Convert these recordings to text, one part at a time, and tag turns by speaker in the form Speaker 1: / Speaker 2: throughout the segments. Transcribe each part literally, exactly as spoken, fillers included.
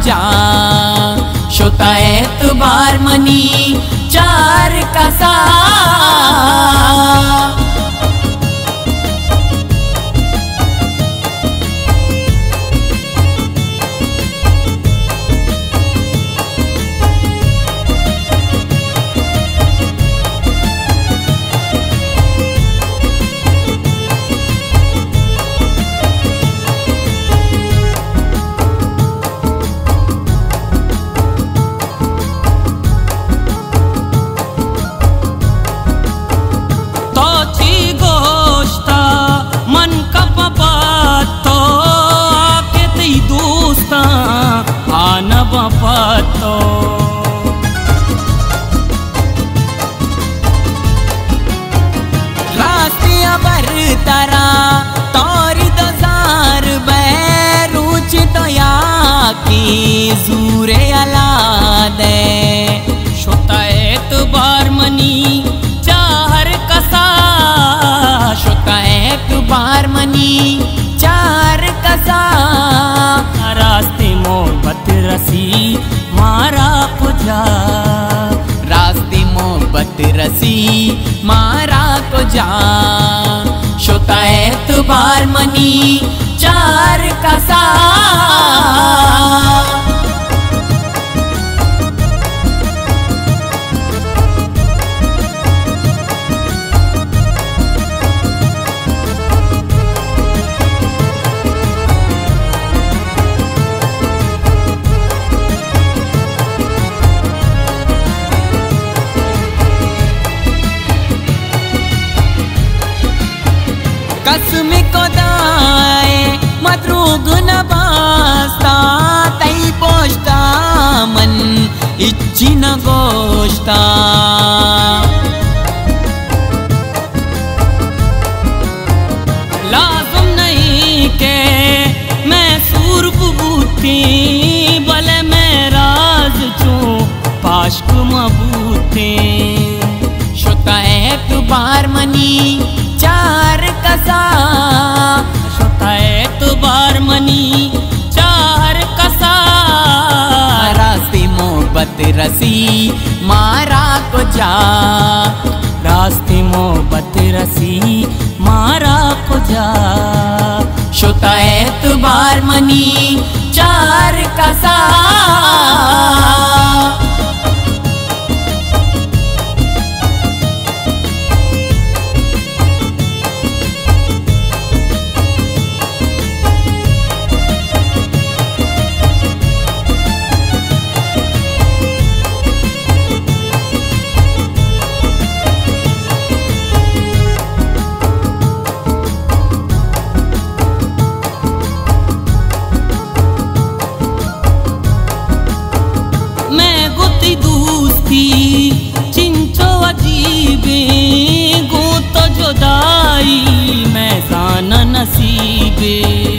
Speaker 1: जा शोता एतबार मनी चार कसा
Speaker 2: पतो
Speaker 1: रास्तिया बर तरा तौरी दोजार बैरूच तो या की जूरे अला दे
Speaker 2: शोता एतबार मनी चार कसा
Speaker 1: शोता एतबार मनी चार कसा
Speaker 2: रास्ते मोहब्बत रसी मारा को जा
Speaker 1: रास्ते मोहब्बत रसी मारा को जा शोता एतबार मनी चार कसा कसम को दाए मद्रूग न बास्ता तई पोष्टा मन इच्छी न गोष्टा
Speaker 2: लाज़िम नहीं के मैं सूर बूती भले मैं राज चूं पाश्क मबूते
Speaker 1: शोता एतबार मनी चार कसा
Speaker 2: शोता एतबार मनी चार कसा
Speaker 1: रास्ते मोहब्बत रसी मारा को जा
Speaker 2: रास्ते मोहब्बत रसी मारा को जा
Speaker 1: शोता एतबार मनी चार कसा
Speaker 2: चिंचो अजीबे गो तो जुदाई मैं जाना नसीबे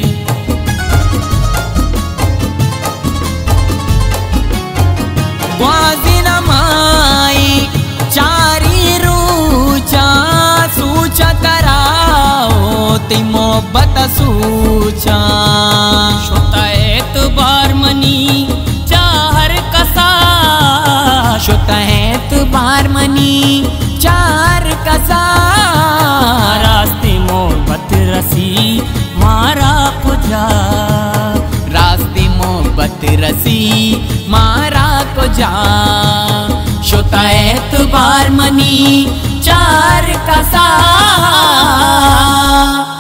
Speaker 1: वाजी नमाई चारी रूचा सूचा कराओ ती मोहब्बत सूचा
Speaker 2: शोता एतबार मनी चार कसा
Speaker 1: शोता एतबार मनी चार कसा
Speaker 2: रास्ते मोहब्बत रसी मारा को जा
Speaker 1: रास्ते मोहब्बत रसी मारा को जा शोता एतबार मनी चार कसा